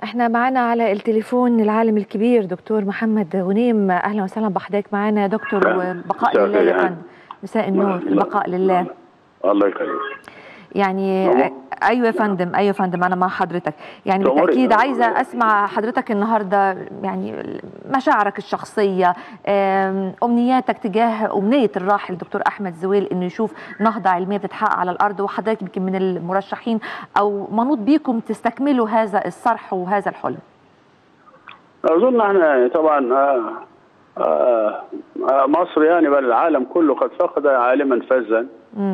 احنا معانا على التليفون العالم الكبير دكتور محمد غنيم. اهلا وسهلا بحضرتك معانا يا دكتور، والبقاء لله يا فندم. مساء النور. البقاء لله. الله يخليك. يعني ايوه يا فندم، ايوه يا فندم، انا مع حضرتك. يعني بالتاكيد عايزه اسمع حضرتك النهارده يعني مشاعرك الشخصيه، امنياتك تجاه امنيه الراحل دكتور احمد زويل انه يشوف نهضه علميه بتتحقق على الارض، وحضرتك يمكن من المرشحين او منوط بيكم تستكملوا هذا الصرح وهذا الحلم. اظن احنا طبعا مصر يعني بل العالم كله قد فقد عالما فذا،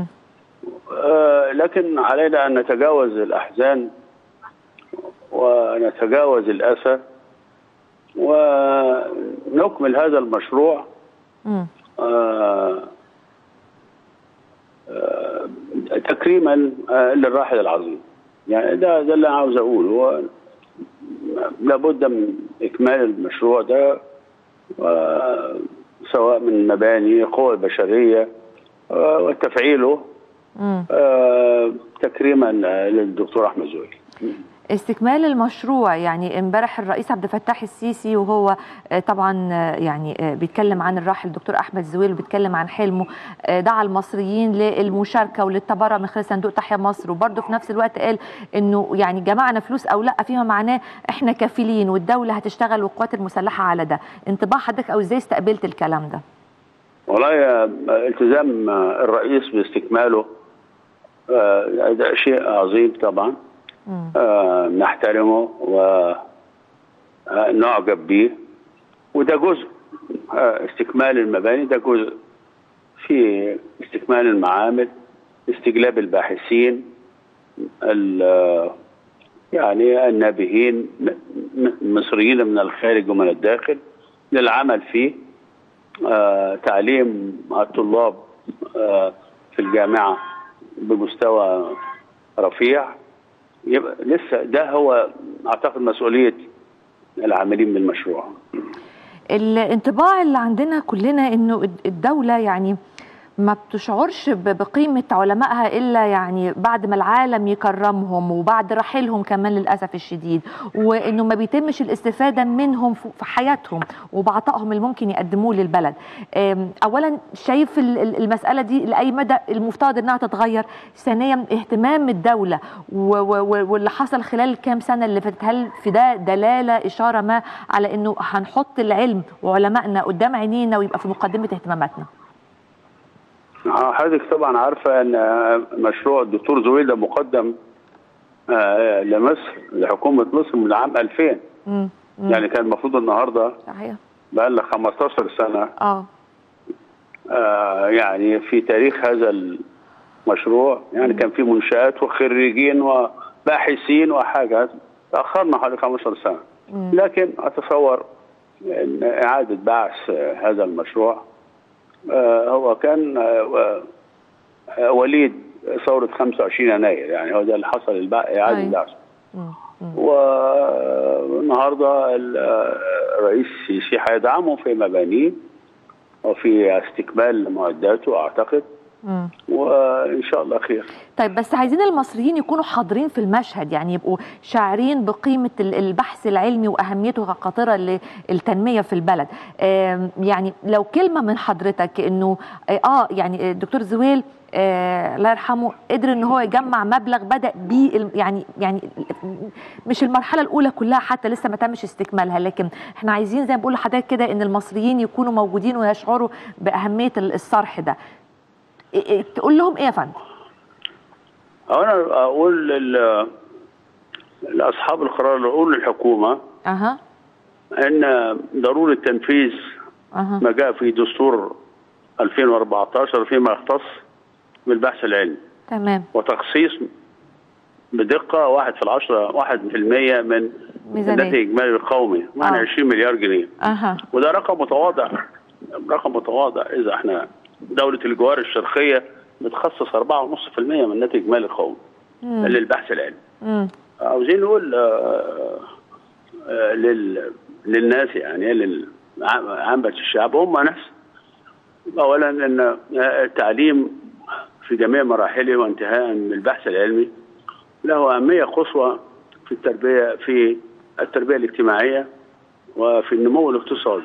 لكن علينا ان نتجاوز الاحزان ونتجاوز الاسى ونكمل هذا المشروع تكريما للراحل العظيم. يعني ده اللي انا عاوز اقوله. لابد من إكمال المشروع ده، سواء من مباني قوى البشرية وتفعيله تكريما للدكتور أحمد زويل. استكمال المشروع، يعني امبارح الرئيس عبد الفتاح السيسي وهو طبعا يعني بيتكلم عن الراحل الدكتور احمد زويل وبيتكلم عن حلمه، دعا المصريين للمشاركه وللتبرع من خلال صندوق تحيا مصر، وبرضه في نفس الوقت قال انه يعني جمعنا فلوس او لا فيما معناه احنا كافلين والدوله هتشتغل والقوات المسلحه على ده. انطباع حضرتك او ازاي استقبلت الكلام ده؟ والله التزام الرئيس باستكماله ده شيء عظيم طبعا، نحترمه ونعجب به، وده جزء استكمال المباني، ده جزء في استكمال المعامل، استجلاب الباحثين يعني النابهين مصريين من الخارج ومن الداخل للعمل فيه، تعليم الطلاب في الجامعة بمستوى رفيع. يبقى لسه ده هو اعتقد مسؤوليه العاملين بالمشروع. الانطباع اللي عندنا كلنا انه الدوله يعني ما بتشعرش بقيمه علمائها الا يعني بعد ما العالم يكرمهم وبعد رحيلهم كمان للاسف الشديد، وانه ما بيتمش الاستفاده منهم في حياتهم وبعطائهم اللي ممكن يقدموه للبلد. اولا شايف المساله دي لاي مدى المفترض انها تتغير؟ ثانيا اهتمام الدوله واللي حصل خلال الكام سنه اللي فاتت، هل في ده دلاله اشاره ما على انه هنحط العلم وعلمائنا قدام عينينا ويبقى في مقدمه اهتماماتنا؟ حضرتك طبعا عارفه ان مشروع الدكتور زويل ده مقدم لمصر، لحكومه مصر من عام 2000. يعني كان المفروض النهارده صحيح بقى لنا 15 سنه يعني في تاريخ هذا المشروع، يعني كان في منشآت وخريجين وباحثين وحاجات، تاخرنا حوالي 15 سنه. لكن اتصور ان اعاده بعث هذا المشروع هو كان وليد ثورة 25 يناير، يعني هو ده اللي حصل إعادة البعث. والنهارده الرئيس السيسي هيدعمه في مبانيه وفي استكمال معداته أعتقد، وإن شاء الله خير. طيب بس عايزين المصريين يكونوا حاضرين في المشهد، يعني يبقوا شاعرين بقيمة البحث العلمي وأهميته كقاطرة للتنمية في البلد. يعني لو كلمة من حضرتك إنه يعني الدكتور زويل الله يرحمه قدر ان هو يجمع مبلغ بدأ بيه يعني مش المرحله الاولى كلها حتى لسه ما تمش استكمالها، لكن احنا عايزين زي ما بقول لحضرتك كده ان المصريين يكونوا موجودين ويشعروا باهميه الصرح ده. تقول لهم ايه يا فندم؟ انا اقول لاصحاب القرار، اقول للحكومه ان ضروره تنفيذ ما جاء في دستور 2014 فيما يختص بالبحث العلمي. تمام. وتخصيص بدقه 1% من الناتج الاجمالي القومي، معنى 20 مليار جنيه. وده رقم متواضع اذا احنا دوله الجوار الشرقيه بتخصص 4.5% من الناتج الاجمالي القومي للبحث العلمي. عاوزين نقول للناس، يعني لعامة الشعب، هم نفس اولا ان التعليم في جميع مراحله وانتهاء من البحث العلمي له اهميه قصوى في التربيه في التربية الاجتماعية وفي النمو الاقتصادي،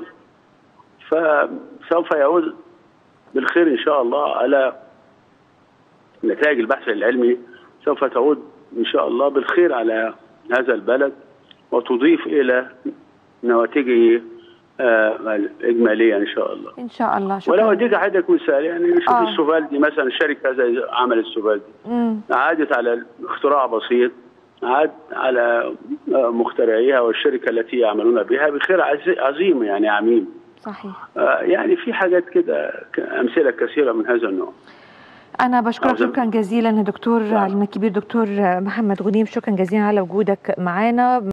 فسوف يعود بالخير إن شاء الله على نتائج البحث العلمي، سوف تعود إن شاء الله بالخير على هذا البلد وتضيف إلى نواتجه الإجمالية إن شاء الله. إن شاء الله. شكرا. ولو أديك حضرتك مثال، يعني شوف السوفالدي مثلا، الشركة زي عمل السوفالدي عادت على اختراع بسيط، عاد على مخترعيها والشركة التي يعملون بها بخير عظيم يعني عميم. صحيح. يعني في حاجات كده، أمثلة كثيرة من هذا النوع. أنا بشكرك شكرا جزيلا دكتور العلم الكبير دكتور محمد غنيم، شكرا جزيلا على وجودك معنا.